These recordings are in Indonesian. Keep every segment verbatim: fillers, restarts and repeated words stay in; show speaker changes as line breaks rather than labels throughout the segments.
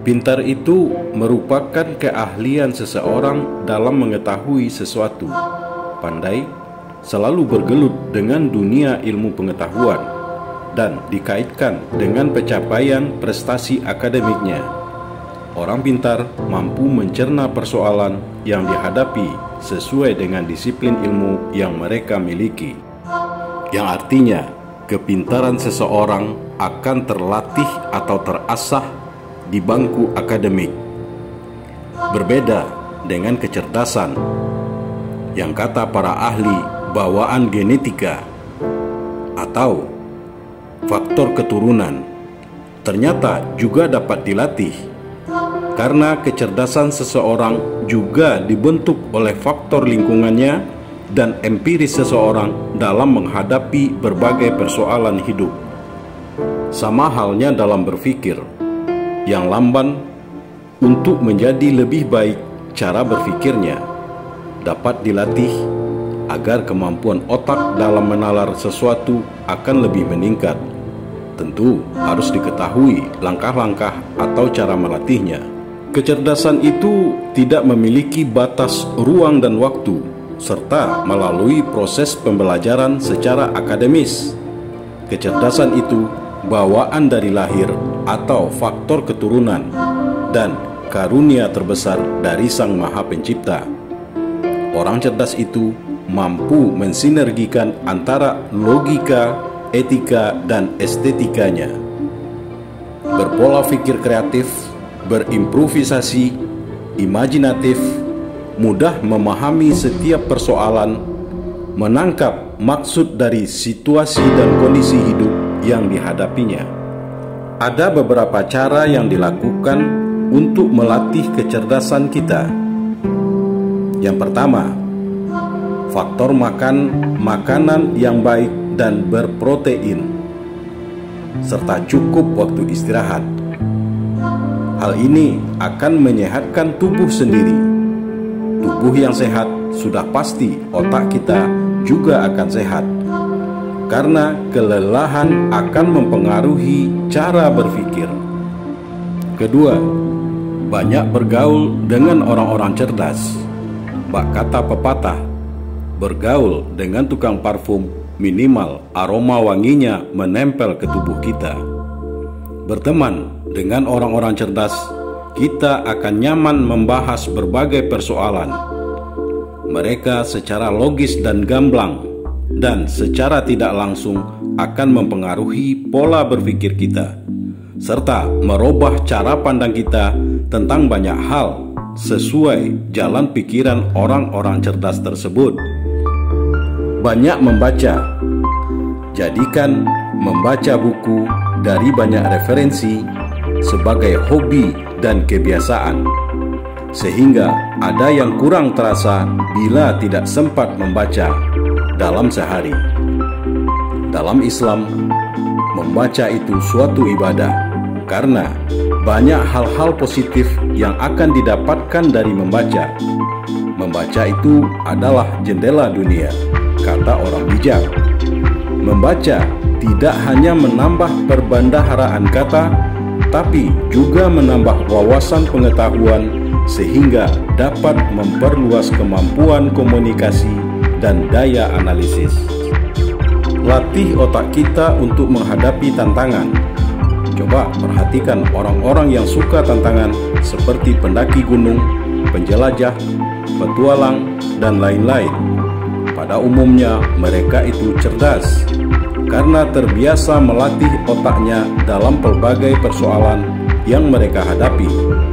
Pintar itu merupakan keahlian seseorang dalam mengetahui sesuatu. Pandai selalu bergelut dengan dunia ilmu pengetahuan dan dikaitkan dengan pencapaian prestasi akademiknya. Orang pintar mampu mencerna persoalan yang dihadapi sesuai dengan disiplin ilmu yang mereka miliki, yang artinya kepintaran seseorang akan terlatih atau terasah di bangku akademik. Berbeda dengan kecerdasan yang kata para ahli bawaan genetika atau faktor keturunan ternyata juga dapat dilatih, karena kecerdasan seseorang juga dibentuk oleh faktor lingkungannya dan empiris seseorang dalam menghadapi berbagai persoalan hidup. Sama halnya dalam berpikir, yang lamban untuk menjadi lebih baik cara berpikirnya dapat dilatih agar kemampuan otak dalam menalar sesuatu akan lebih meningkat. Tentu harus diketahui langkah-langkah atau cara melatihnya. Kecerdasan itu tidak memiliki batas ruang dan waktu, serta melalui proses pembelajaran secara akademis. Kecerdasan itu bawaan dari lahir atau faktor keturunan dan karunia terbesar dari Sang Maha Pencipta. Orang cerdas itu mampu mensinergikan antara logika, etika, dan estetikanya. Berpola pikir kreatif, berimprovisasi, imajinatif, mudah memahami setiap persoalan, menangkap maksud dari situasi dan kondisi hidup yang dihadapinya. Ada beberapa cara yang dilakukan untuk melatih kecerdasan kita. Yang pertama, faktor makan makanan yang baik dan berprotein, serta cukup waktu istirahat. Hal ini akan menyehatkan tubuh sendiri. Tubuh yang sehat sudah pasti otak kita juga akan sehat, karena kelelahan akan mempengaruhi cara berpikir. Kedua, banyak bergaul dengan orang-orang cerdas. Bak kata pepatah, bergaul dengan tukang parfum minimal aroma wanginya menempel ke tubuh kita. Berteman dengan orang-orang cerdas, kita akan nyaman membahas berbagai persoalan. Mereka secara logis dan gamblang dan secara tidak langsung akan mempengaruhi pola berpikir kita, serta merubah cara pandang kita tentang banyak hal sesuai jalan pikiran orang-orang cerdas tersebut. Banyak membaca. Jadikan membaca buku dari banyak referensi sebagai hobi dan kebiasaan, sehingga ada yang kurang terasa bila tidak sempat membaca dalam sehari. Dalam Islam, membaca itu suatu ibadah, karena banyak hal-hal positif yang akan didapatkan dari membaca. Membaca itu adalah jendela dunia, kata orang bijak. Membaca tidak hanya menambah perbendaharaan kata, tapi juga menambah wawasan pengetahuan sehingga dapat memperluas kemampuan komunikasi dan daya analisis. Latih otak kita untuk menghadapi tantangan. Coba perhatikan orang-orang yang suka tantangan seperti pendaki gunung, penjelajah, petualang, dan lain-lain. Pada umumnya mereka itu cerdas karena terbiasa melatih otaknya dalam pelbagai persoalan yang mereka hadapi.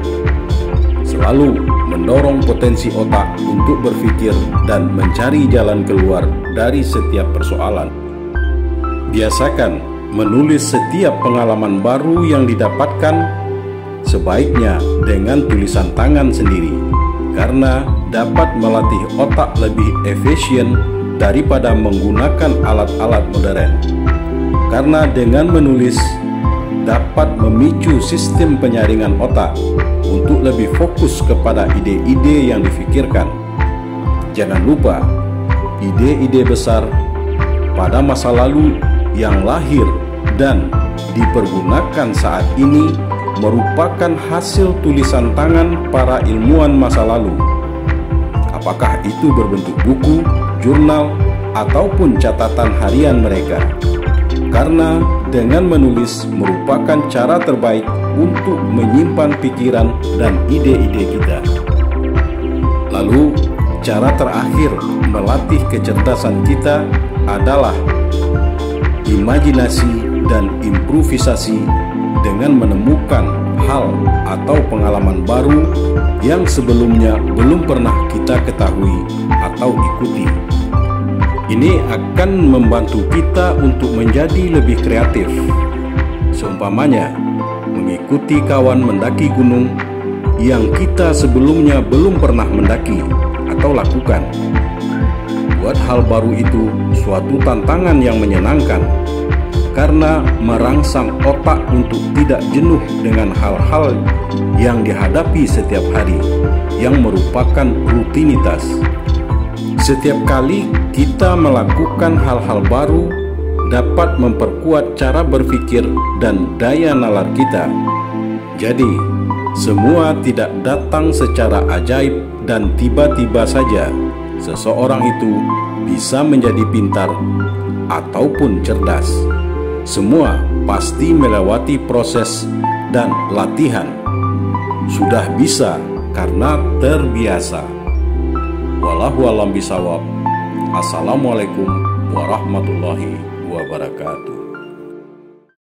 Selalu mendorong potensi otak untuk berpikir dan mencari jalan keluar dari setiap persoalan. Biasakan menulis setiap pengalaman baru yang didapatkan, sebaiknya dengan tulisan tangan sendiri, karena dapat melatih otak lebih efisien daripada menggunakan alat-alat modern. Karena dengan menulis dapat memicu sistem penyaringan otak untuk lebih fokus kepada ide-ide yang difikirkan. Jangan lupa, ide-ide besar pada masa lalu yang lahir dan dipergunakan saat ini merupakan hasil tulisan tangan para ilmuwan masa lalu. Apakah itu berbentuk buku, jurnal, ataupun catatan harian mereka. Karena dengan menulis merupakan cara terbaik untuk menyimpan pikiran dan ide-ide kita. Lalu, cara terakhir melatih kecerdasan kita adalah imajinasi dan improvisasi dengan menemukan hal atau pengalaman baru yang sebelumnya belum pernah kita ketahui atau ikuti. Ini akan membantu kita untuk menjadi lebih kreatif. Seumpamanya, mengikuti kawan mendaki gunung yang kita sebelumnya belum pernah mendaki atau lakukan. Buat hal baru itu suatu tantangan yang menyenangkan, karena merangsang otak untuk tidak jenuh dengan hal-hal yang dihadapi setiap hari, yang merupakan rutinitas. Setiap kali kita melakukan hal-hal baru dapat memperkuat cara berpikir dan daya nalar kita. Jadi, semua tidak datang secara ajaib dan tiba-tiba saja seseorang itu bisa menjadi pintar ataupun cerdas. Semua pasti melewati proses dan latihan. Sudah bisa karena terbiasa. Wallahu a'lam bishawab. Assalamualaikum warahmatullahi wabarakatuh.